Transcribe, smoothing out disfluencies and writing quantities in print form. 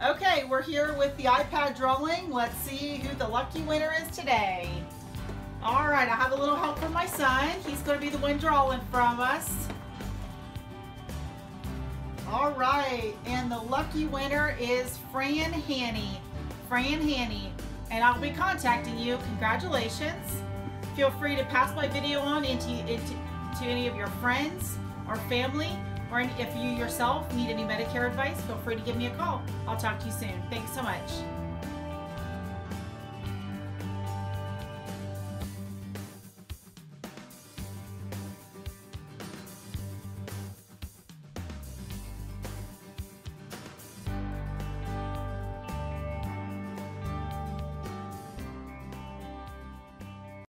Okay, we're here with the iPad drawing. Let's see who the lucky winner is today. All right, I have a little help from my son. He's going to be the one drawing from us. All right, and the lucky winner is Fran Haney. Fran Haney, and I'll be contacting you. Congratulations. Feel free to pass my video on to any of your friends or family, or if you yourself need any Medicare advice, feel free to give me a call. I'll talk to you soon. Thanks so much.